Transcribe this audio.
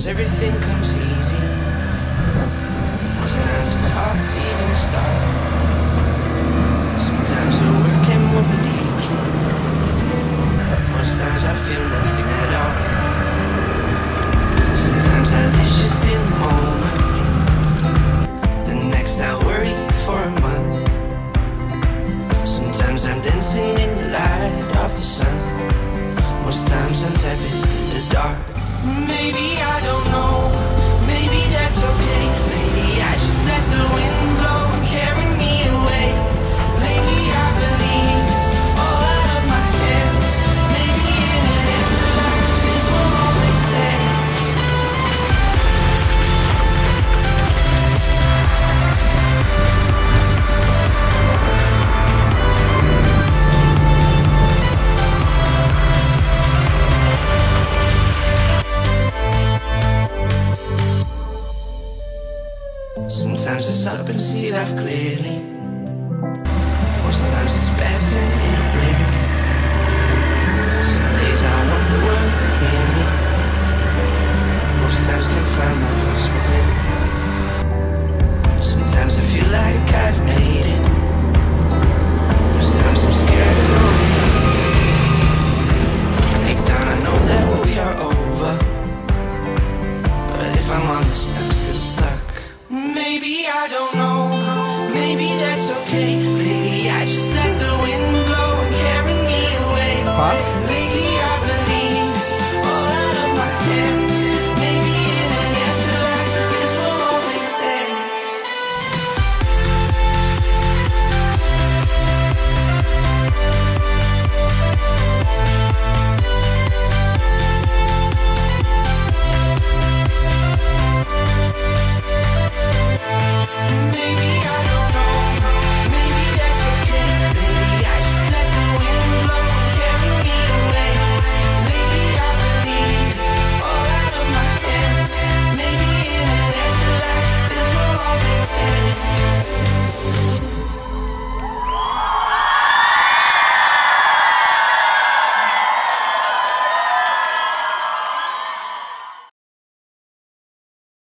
everything comes easy. Most times it's hard to even start. Sometimes the work can move me deeply. Most times I feel nothing at all. Sometimes I live just in the moment. The next I worry for a month. Sometimes I'm dancing in the light of the sun. Most times I'm tapping in the dark. Maybe I don't know, maybe that's okay. Maybe I just let the wind blow and carry me away. Lately I believe it's all out of my hands. Maybe in an afterlife this will all make sense. Sometimes I stop and see life clearly. Most times it's passing in a blink. Some days I want the world to hear me. Most times can't find my voice within. Sometimes I feel like I've made it. Most times I'm scared of growing up. Deep down I know that we are over, but if I'm honest I'm still stuck. Maybe I don't know, maybe that's okay. Maybe I just let the wind blow and carry me away.